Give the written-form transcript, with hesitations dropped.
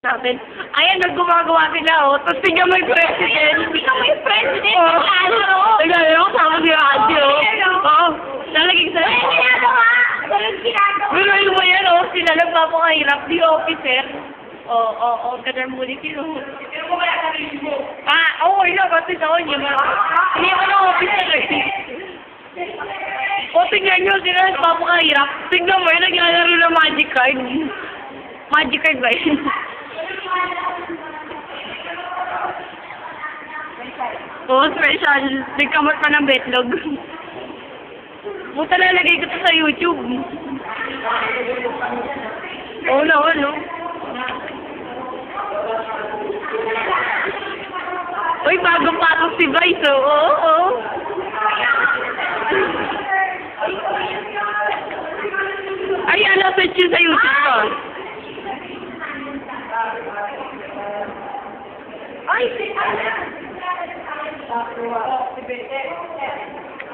natin. Ayan, naggumagawa sila, oh. Tapos tingnan mo yung president. Ikaw yung president. Oo. Ano? Tingnan mo, kasama si Ate, oh. Oo. Nalagay sa... Ay, ginagawa! Walang ginagawa! Pero mo yan, oh. Sila nagpapakahirap. Di officer. Oo, ganun muli sila. Pero mo kaya sarili mo? Oo, yun. Kasi sa kanya, hindi mo na officer, eh. O, tingnan nyo, sila nagpapakahirap. Tingnan mo, yun, naglalaro ng magic card. Magic card ba yun? Oo, special. Nagkamot pa ng betlog. Buta lalagay ko to sa YouTube. Oo naman, no? Uy, bagong pasok si Vice, oh. Oo. Ay, ano, search yun sa YouTube ko. Ay, si